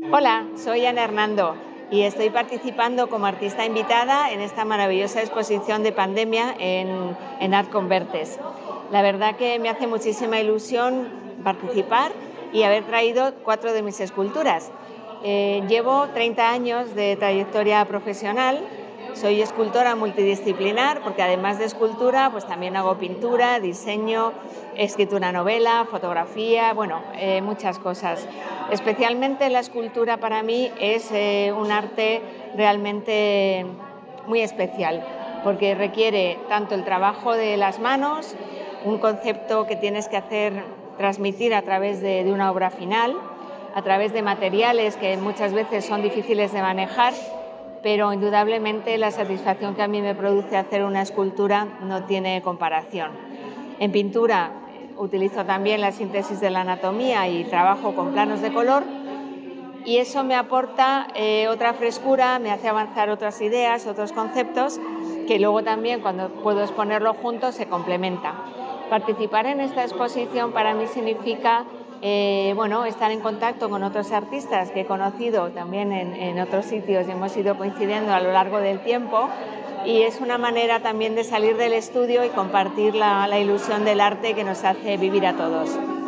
Hola, soy Ana Hernando y estoy participando como artista invitada en esta maravillosa exposición de pandemia en Art Convertes. La verdad que me hace muchísima ilusión participar y haber traído 4 de mis esculturas. Llevo 30 años de trayectoria profesional. Soy escultora multidisciplinar porque además de escultura pues también hago pintura, diseño, escritura novela, fotografía, muchas cosas. Especialmente la escultura para mí es un arte realmente muy especial porque requiere tanto el trabajo de las manos, un concepto que tienes que transmitir a través de una obra final, a través de materiales que muchas veces son difíciles de manejar, pero indudablemente la satisfacción que a mí me produce hacer una escultura no tiene comparación. En pintura utilizo también la síntesis de la anatomía y trabajo con planos de color y eso me aporta otra frescura, me hace avanzar otras ideas, otros conceptos que luego también cuando puedo exponerlo juntos se complementa. Participar en esta exposición para mí significa estar en contacto con otros artistas que he conocido también en otros sitios y hemos ido coincidiendo a lo largo del tiempo y es una manera también de salir del estudio y compartir la ilusión del arte que nos hace vivir a todos.